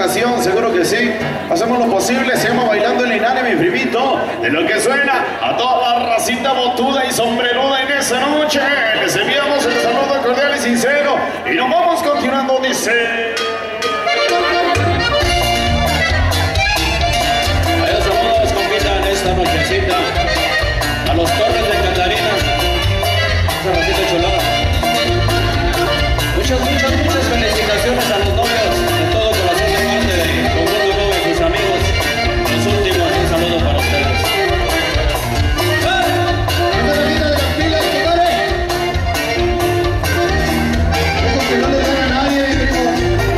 Seguro que sí, hacemos lo posible, seguimos bailando el Inane, mi primito, de lo que suena a toda la racita botuda y sombreruda en esa noche. Les enviamos el saludo cordial y sincero y nos vamos continuando, dice. Adiós amigos, convidan esta nochecita a los Torres de Catarina, esa racita chulada. Muchas felicitaciones a los novios de todo corazón de parte de Conjunto Nube y sus amigos. Los últimos, un saludo para ustedes. ¡Esta es la vida de las pilas, compadre! Eso que no le dan a nadie, mi primo.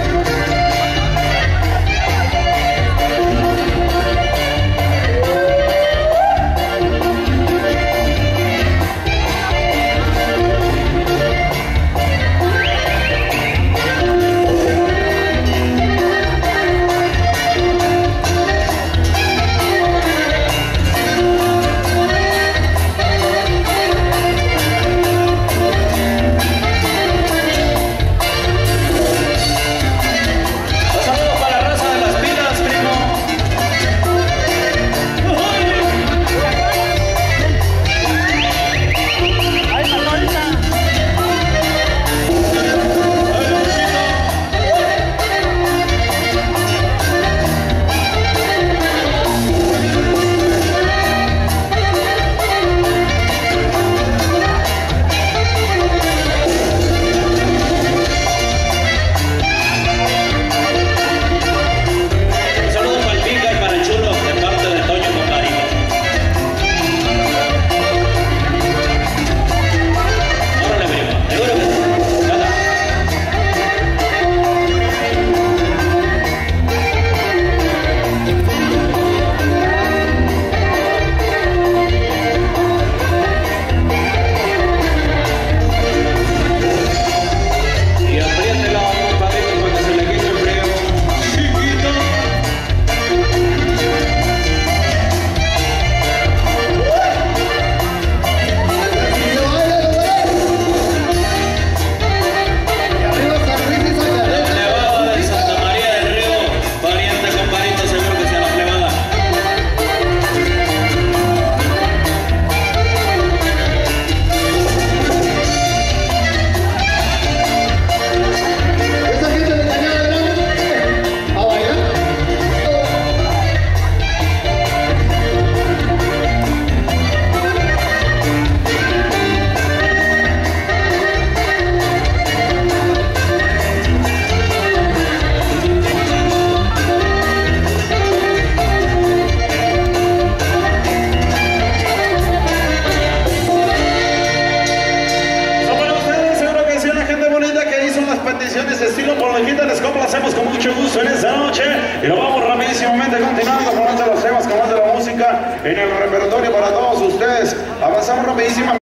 Estilo por lejitas, les complacemos con mucho gusto en esta noche y lo vamos rapidísimamente continuando con otro de los temas, con más de la música en el repertorio para todos ustedes. Avanzamos rapidísimamente.